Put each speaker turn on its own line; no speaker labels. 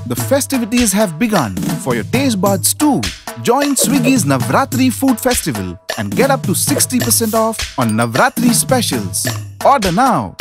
The festivities have begun for your taste buds too. Join Swiggy's Navaratri Food Festival and get up to 60% off on Navaratri specials. Order now.